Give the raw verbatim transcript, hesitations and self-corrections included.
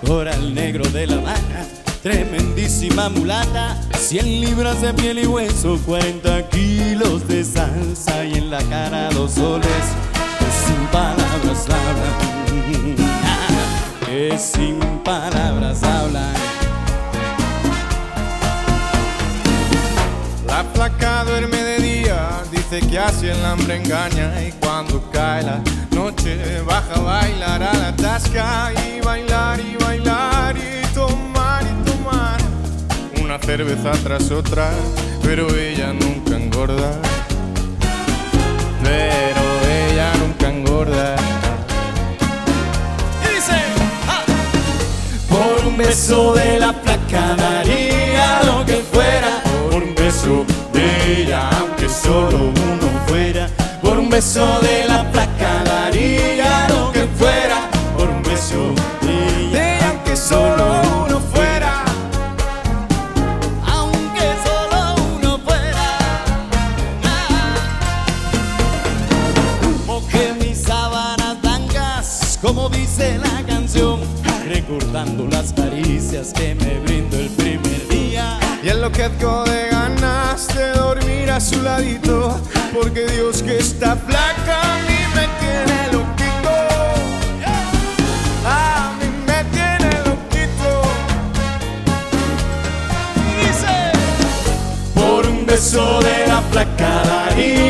coral negro de La Habana, tremendísima mulata, cien libras de piel y hueso, cuarenta kilos de salsa y en la cara dos soles que sin palabras hablan, que sin palabras hablan. La flaca duerme de día, dice que así el hambre engaña, y cuando cae la noche baja a bailar a la tasca, y bailar y bailar y tomar y tomar una cerveza tras otra, pero ella nunca engorda, pero ella nunca engorda. Y dice, ¡ah! Por un beso de la flaca daría lo que fuera, por un beso de ella, aunque solo uno fuera, por un beso de la flaca daría lo que fuera, por un beso de ella, aunque solo uno fuera, aunque solo uno fuera. Mojé mis sábanas blancas, como dice la canción, recordando las caricias que me brindó el primer día, y enloquezco de ganas de dormir a su ladito, porque Dios que está flaca a mí me tiene loquito, a mí me tiene loquito. y dice, por un beso de la flaca daría